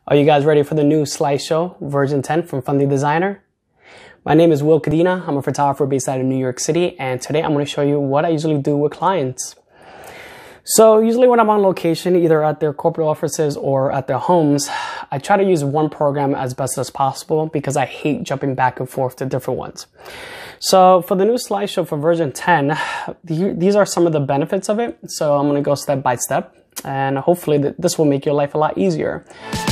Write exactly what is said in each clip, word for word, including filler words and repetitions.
Are you guys ready for the new slideshow, version ten from Fundy Designer? My name is Will Cadena. I'm a photographer based out of New York City, and today I'm going to show you what I usually do with clients. So usually when I'm on location, either at their corporate offices or at their homes, I try to use one program as best as possible because I hate jumping back and forth to different ones. So for the new slideshow for version ten, these are some of the benefits of it. So I'm going to go step by step, and hopefully this will make your life a lot easier.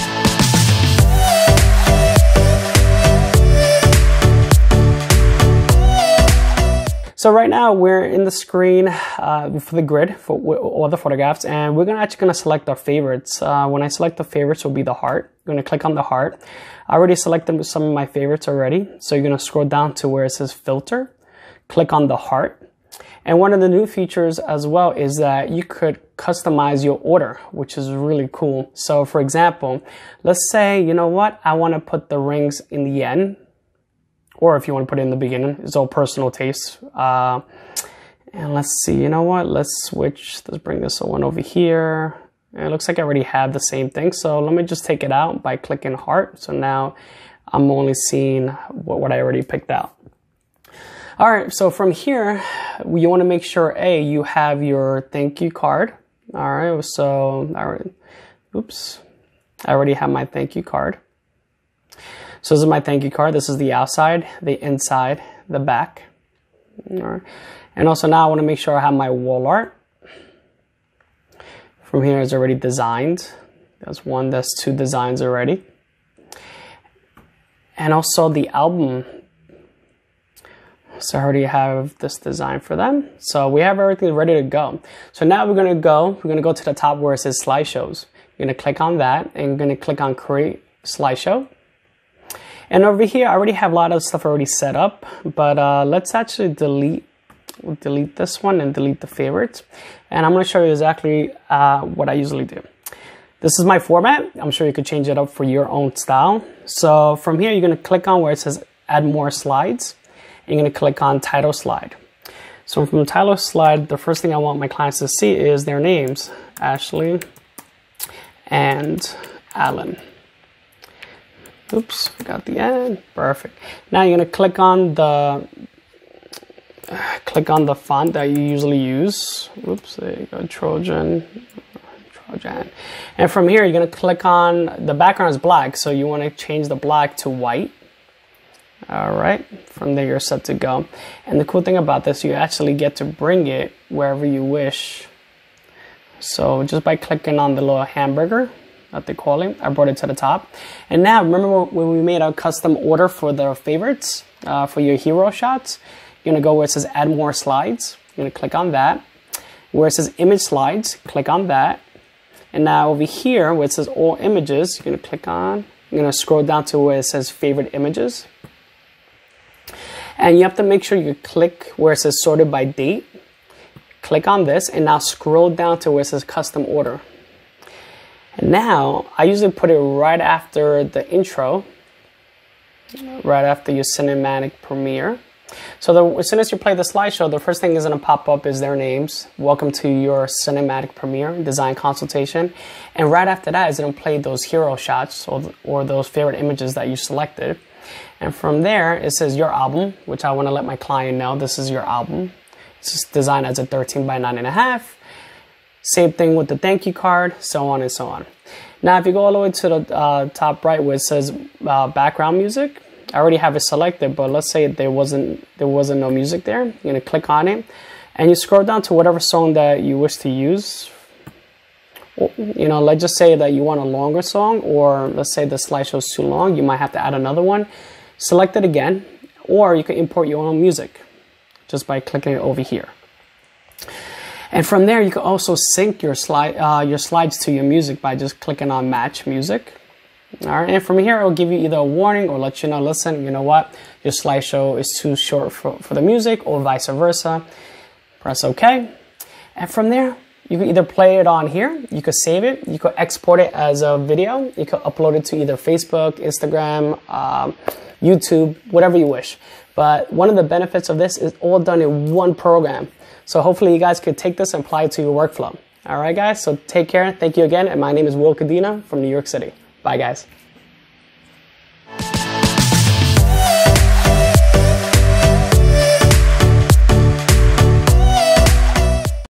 So right now we're in the screen uh, for the grid for all the photographs, and we're gonna actually gonna select our favorites. Uh, when I select the favorites, will be the heart. You're gonna click on the heart. I already selected some of my favorites already, so you're gonna scroll down to where it says filter, click on the heart. And one of the new features as well is that you could customize your order, which is really cool. So for example, let's say, you know what, I wanna put the rings in the end. Or if you want to put it in the beginning, it's all personal taste. Uh, and let's see, you know what? Let's switch. Let's bring this one over here. And it looks like I already have the same thing. So let me just take it out by clicking heart. So now I'm only seeing what, what I already picked out. All right, so from here, you want to make sure, A, you have your thank you card. All right, so, all right, oops. I already have my thank you card. So this is my thank you card. This is the outside, the inside, the back. All right. And also now I want to make sure I have my wall art. From here is already designed. That's one, that's two designs already. And also the album. So I already have this design for them. So we have everything ready to go. So now we're going to go, we're going to go to the top where it says slideshows. You're going to click on that and you're going to click on create slideshow. And over here, I already have a lot of stuff already set up, but uh, let's actually delete we'll delete this one and delete the favorites. And I'm going to show you exactly uh, what I usually do. This is my format. I'm sure you could change it up for your own style. So from here, you're going to click on where it says add more slides. And you're going to click on title slide. So from the title slide, the first thing I want my clients to see is their names, Ashley and Alan. Oops, forgot the end. Perfect. Now you're gonna click on the uh, click on the font that you usually use. Oops, there you go. Trojan, Trojan. And from here, you're gonna click on the background is black, so you want to change the black to white. All right. From there, you're set to go. And the cool thing about this, you actually get to bring it wherever you wish. So just by clicking on the little hamburger that they call it, I brought it to the top. And now remember when we made a custom order for the favorites uh, for your hero shots, you're gonna go where it says add more slides. You're gonna click on that. Where it says image slides, click on that. And now over here where it says all images, you're gonna click on, you're gonna scroll down to where it says favorite images. And you have to make sure you click where it says sorted by date. Click on this and now scroll down to where it says custom order. And now, I usually put it right after the intro, right after your cinematic premiere. So the, as soon as you play the slideshow, the first thing is going to pop up is their names. Welcome to your cinematic premiere, design consultation. And right after that is going to play those hero shots or, or those favorite images that you selected. And from there, it says your album, which I want to let my client know this is your album. It's designed as a thirteen by nine and a half. Same thing with the thank you card, so on and so on. Now, if you go all the way to the uh, top right where it says uh, background music, I already have it selected, but let's say there wasn't there wasn't no music there. You're gonna click on it, and you scroll down to whatever song that you wish to use. You know, let's just say that you want a longer song, or let's say the slideshow is too long, you might have to add another one. Select it again, or you can import your own music just by clicking it over here. And from there, you can also sync your slide, uh, your slides to your music by just clicking on Match Music. All right, and from here, it will give you either a warning or let you know, listen, you know what, your slideshow is too short for, for the music, or vice versa. Press OK. And from there, you can either play it on here, you could save it, you could export it as a video, you could upload it to either Facebook, Instagram, um, YouTube, whatever you wish. But one of the benefits of this is all done in one program. So hopefully you guys could take this and apply it to your workflow. All right, guys, so take care. Thank you again. And my name is Will Cadena from New York City. Bye, guys.